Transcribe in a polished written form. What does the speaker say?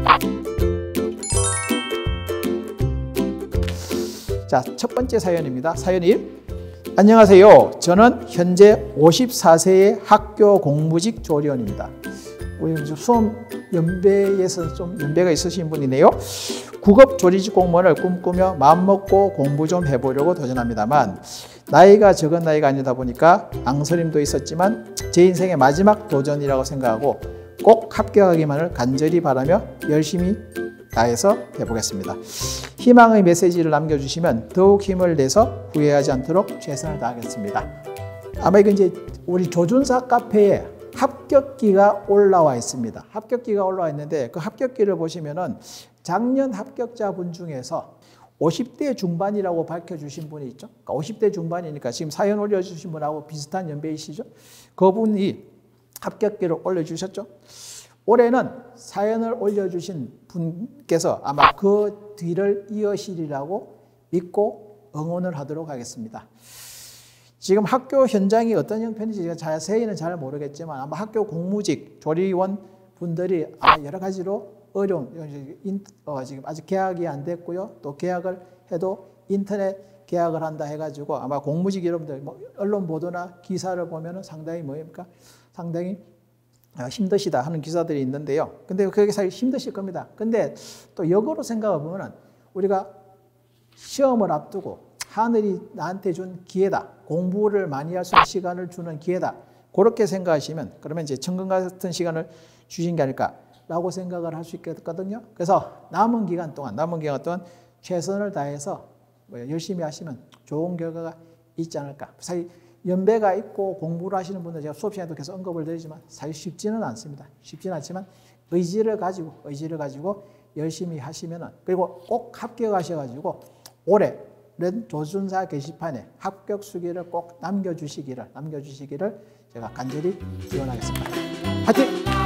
자, 첫 번째 사연입니다. 사연 1. 안녕하세요. 저는 현재 54세의 학교 공무직 조리원입니다. 우리 수험 연배에서 좀 연배가 있으신 분이네요. 9급 조리직 공무원을 꿈꾸며 마음먹고 공부 좀 해보려고 도전합니다만 나이가 적은 나이가 아니다 보니까 망설임도 있었지만 제 인생의 마지막 도전이라고 생각하고 꼭 합격하기만을 간절히 바라며 열심히 다해서 해보겠습니다. 희망의 메시지를 남겨주시면 더욱 힘을 내서 후회하지 않도록 최선을 다하겠습니다. 아마 이건 이제 우리 조준사 카페에 합격기가 올라와 있습니다. 합격기가 올라와 있는데 그 합격기를 보시면은 작년 합격자분 중에서 50대 중반이라고 밝혀주신 분이 있죠. 그러니까 50대 중반이니까 지금 사연 올려주신 분하고 비슷한 연배이시죠. 그분이 합격기를 올려주셨죠. 올해는 사연을 올려주신 분께서 아마 그 뒤를 이으시리라고 믿고 응원을 하도록 하겠습니다. 지금 학교 현장이 어떤 형편인지 제가 자세히는 잘 모르겠지만 아마 학교 공무직 조리원 분들이 아마 여러 가지로 어려운, 지금 아직 계약이 안 됐고요. 또 계약을 해도 인터넷 계약을 한다 해가지고 아마 공무직 여러분들 뭐 언론 보도나 기사를 보면은 상당히 뭡니까? 상당히 힘드시다 하는 기사들이 있는데요. 근데 그게 사실 힘드실 겁니다. 근데 또 역으로 생각해 보면은 우리가 시험을 앞두고 하늘이 나한테 준 기회다. 공부를 많이 할 수 있는 시간을 주는 기회다. 그렇게 생각하시면 그러면 이제 천금 같은 시간을 주신 게 아닐까라고 생각을 할 수 있거든요. 그래서 남은 기간 동안 최선을 다해서 열심히 하시면 좋은 결과가 있지 않을까. 사실 연배가 있고 공부를 하시는 분들 제가 수업 시간에도 계속 언급을 드리지만 사실 쉽지는 않습니다. 쉽지는 않지만 의지를 가지고 열심히 하시면은 그리고 꼭 합격하셔가지고 올해는 조준사 게시판에 합격 수기를 꼭 남겨주시기를 제가 간절히 기원하겠습니다. 화이팅!